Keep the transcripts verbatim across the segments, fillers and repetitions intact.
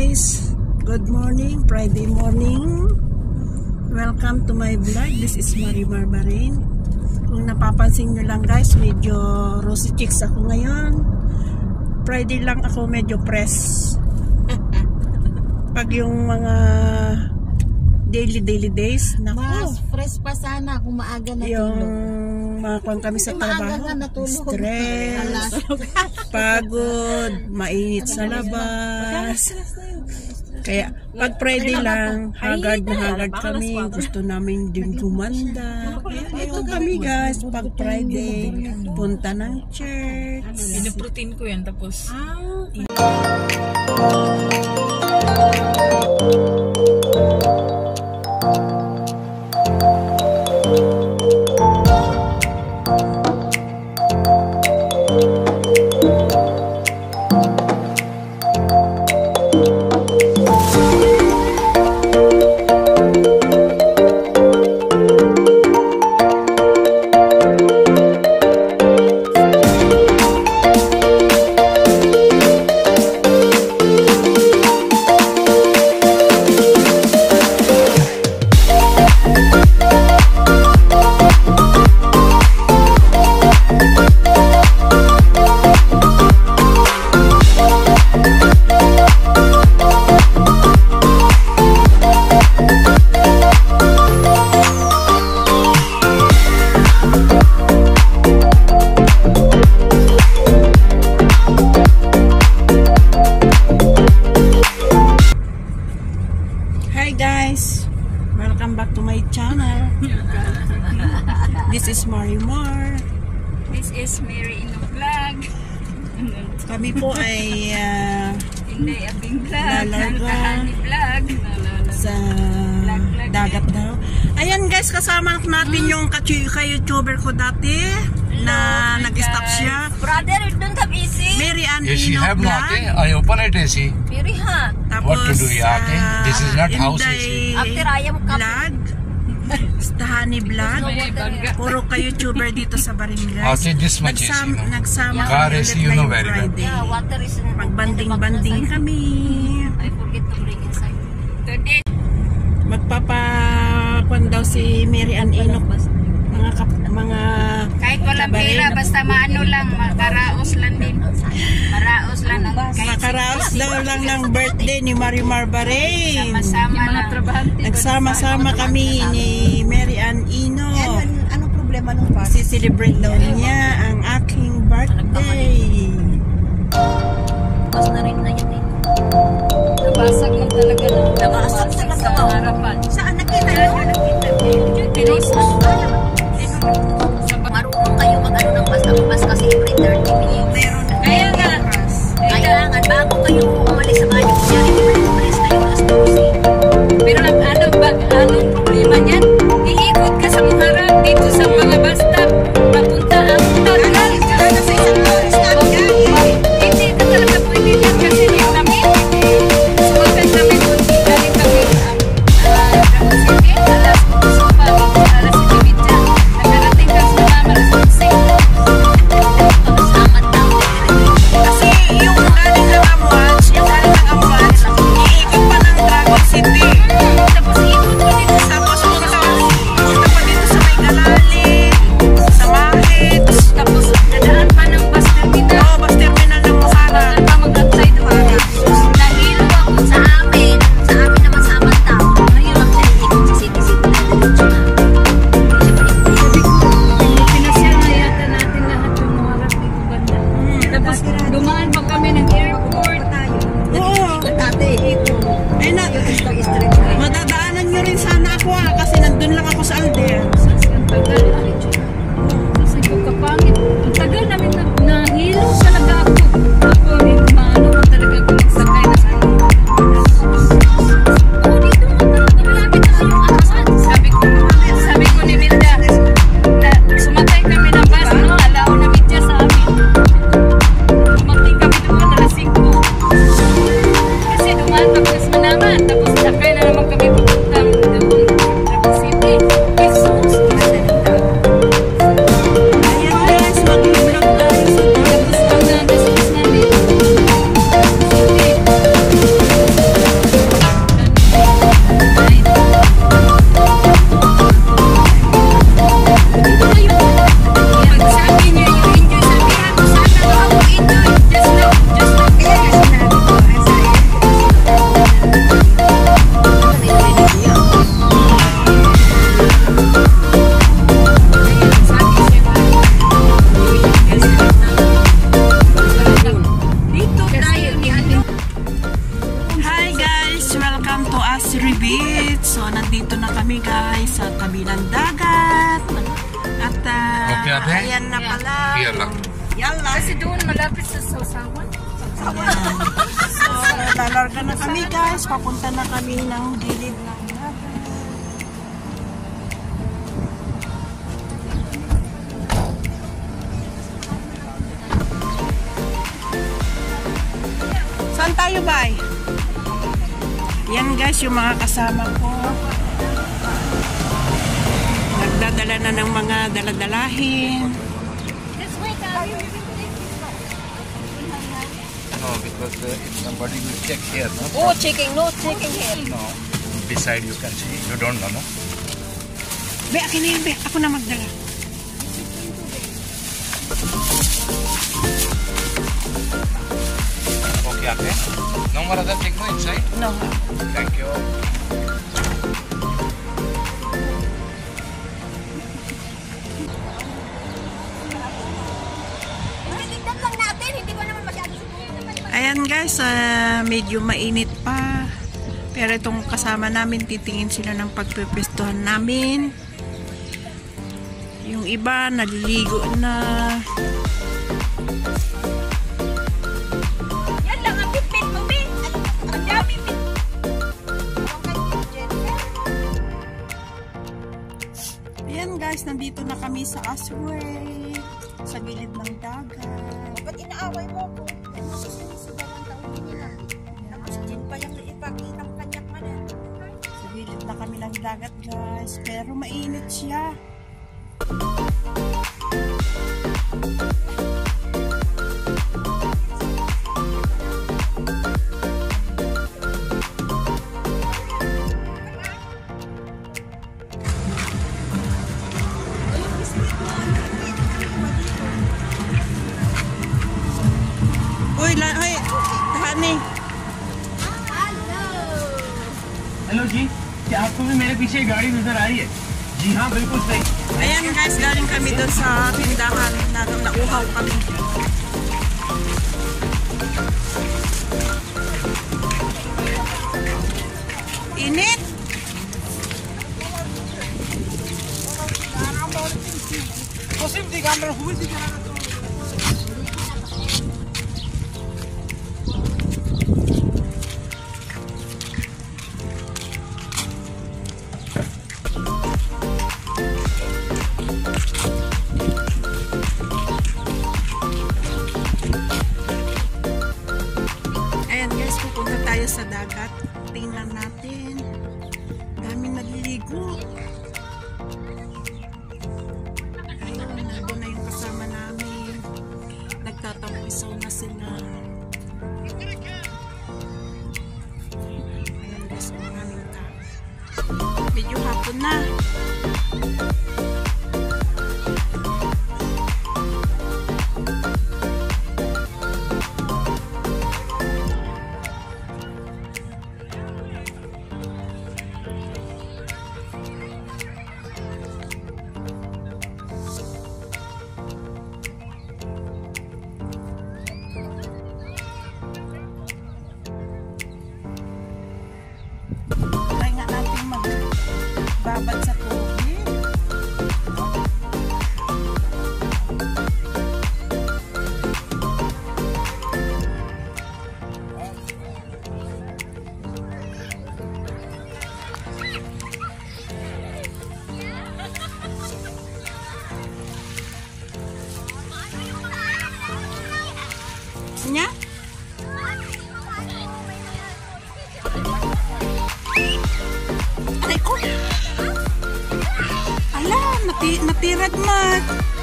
guys, good morning, Friday morning. Welcome to my vlog. This is Marimar Barin. Kung napapansin nyo lang guys, medyo rosy cheeks ako ngayon. Friday lang ako medyo press. Pag yung mga daily daily days, naku, mas fresh pa sana kung maaga na yung tulog. makakuan kami sa trabaho, natulog. stress, pagod, mainit sa labas. Kaya pag Friday lang, hagard na hagard kami, gusto namin din gumanda. Ito kami guys, pag Friday, punta ng church. Pinoprotein ko yan, tapos back to my channel. This is Marimar. this is Mary in the vlog. Kami po ay uh, Hindi abing vlog, Lalaga. Kahani vlog sa Vlog, vlog, dagat daw. Ayan guys, kasama natin yung ka-YouTuber ko dati na nag-stop siya. Brother, don't have easy. Mary Ann Yes, she Ino have no Vlog. ate. I open it A C. Very hot. Tapos, What to do, ate? ah, This is not house A C. Inday After ayam ka. Vlog. Tahani Vlog. Puro ka-YouTuber dito sa Barangay. Ate, this much A C, Nagsam, no? nagsama Car kami A C, ulit you know ngayong very well. Friday. Yeah, water is in Magbanding-banding kami. I forget to bring inside. Today, Magpapakuan daw si Mary Ann Ino. Mga kap, mga kahit walang kabarin. pera, basta maano lang, makaraos lang din. Maraos lang ang kahit Makaraos daw lang ng birthday ni Marimar Barin. sama na trabahante. Nagsama-sama kami ni Mary Ann Ino. Anong problema nung pa? Si-celebrate daw niya ang aking birthday. Mas na rin na yun eh. Nabasag lang talaga ng Nabasag sa sa harapan. Saan nakita nyo? Pero Marunong kayo mag-ano ng basta-bas kasi every thirty minutes. Meron na. Kaya nga. Kailangan bago kayo umalis sa banyo, kunyari umalis kayo alas twelve. Pero ang ano ba, anong problema niyan? Iikot ka sa harap dito sa mga basta papunta ang tagal. Sana sa isang oras na hindi ka talaga pwede yan kasi yung namin. Suwagan kami kung galing kami Davao City, alas sa pamilya, alas Ibidja. Nagarating ka sa mama, alas Sing. Pagkasamat daw, Beach. So, nandito na kami guys sa tabi ng dagat. At uh, Okay, ate? ayan na pala. Here lang. Yalla. Kasi doon malapit sa Sausawan. Ayan. So, lalarga na kami guys. Papunta na kami ng gilid ng dagat. Saan tayo ba? Yan guys, yung mga kasama ko. Nagdadala na ng mga daladalahin. No, because uh, if somebody will check here, no? Oh, checking, no checking here. No. Beside you can see. You don't know, no? Be, akin na yun, be. Ako na magdala. Okay, ate. No more other thing, no, inside? No. Thank you. Tignan lang natin, hindi ko naman masyado. Ayan guys, uh, medyo mainit pa. Pero itong kasama namin, titingin sila ng pagpipestuhan namin. Yung iba, naliligo na. Yan lang ang pipit mo, Bi. Ang dami pipit. Ayan guys, nandito na kami sa Asway. Sa gilid ng dagat. Ba't inaaway mo ko? Sinisigaw ang taon nila. Tapos din pa yung ipakita ang kanyang manan. Sa gilid na kami ng dagat guys. Pero mainit siya. Uy, la, hoy, honey. Hello ji, क्या आपको भी मेरे पीछे गाड़ी नजर आ रही है? जी हाँ, बिल्कुल सही। Ayan guys, galing kami doon sa tindahan na nauhaw kami. Init! Ayan guys, pupunta tayo sa dagat. Tingnan natin. Daming nagliligo. Ayun, nandun na yung kasama namin. Nagtatampisaw na sila. Ayan guys, maraming tao. Medyo hapon na. Try nga natin magbabad sa tubig. Nya? Aray ko! Ala, nati natirad mat.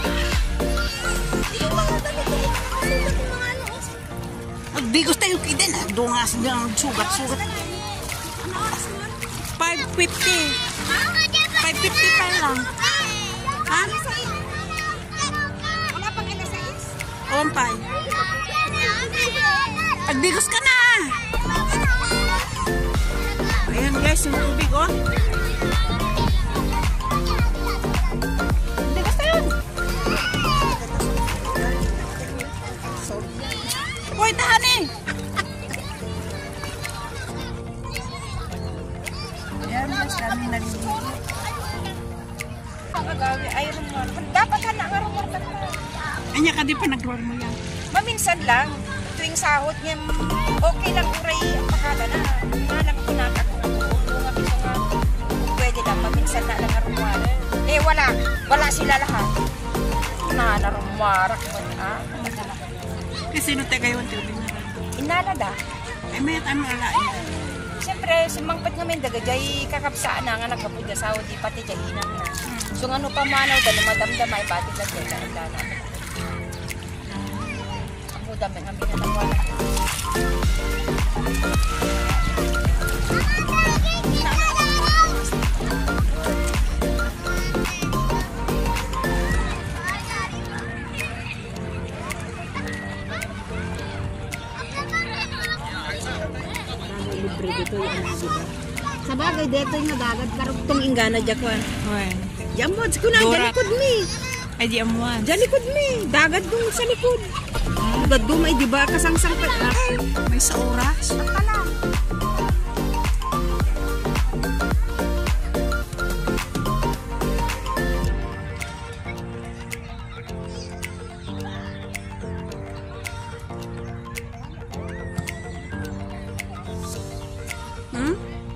Agdigos tayo kiden. Dungas ng sugat-sugat. five fifty. five fifty pa lang. Ha? Wala pang alas sais? Ompay. Agdigos ka na! Ayan guys, yung tubig oh. Agdigos tayo! Uy, tahan eh! kami naliligo. Ang agawi ay rumor. Dapat ka na nga rumor ka na. Anya ka di pa nag-roll mo yan. Maminsan lang. Tuwing sahod niya, okay lang uray pakala na. Nga lang ko na kakakulugan nga gusto nga. Pwede lang, maminsan na lang nga rumor. Eh wala, wala sila lahat. Na na rumarak mo ah. Kasi sino tayo kayo ang tubig na rin? Inalada. Ay may ano alain. Siyempre, sumangpat nga may dagajay kakapsaan na nga nagkapuda sa di pati jahinan na. So nga no pamanaw, dahil madamdam ay batik lang dyan sa ila na. Ako dami kami na nawala. Libre dito yung ano, diba? Sa bagay, dito yung nagagad karugtong ingana dyan ko. Hoy. Diyan mo, ko na, dyan likod mi. Ay di amuan. Dyan likod mi. Dagad dun sa likod. Dagad dun ay di ba kasangsang ka. May sa oras. Akala. Hmm?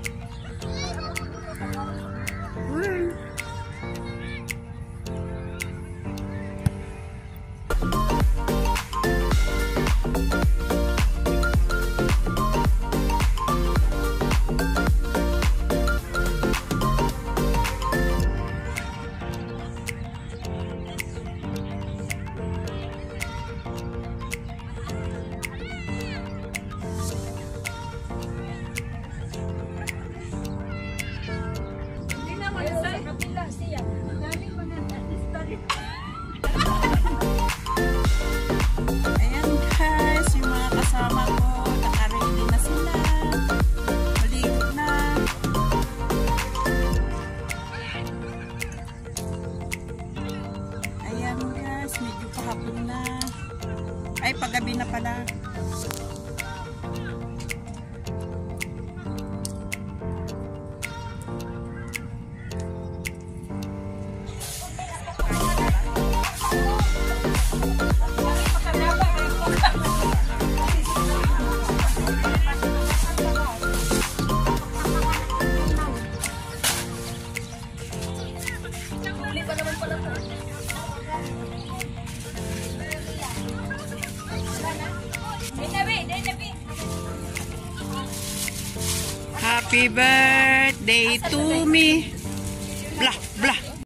Ayan guys, yung mga kasama ko, naka-ready na sila. Maligo na. Ayan guys, medyo kahapon na. Ay, paggabi na pala. Happy birthday to me.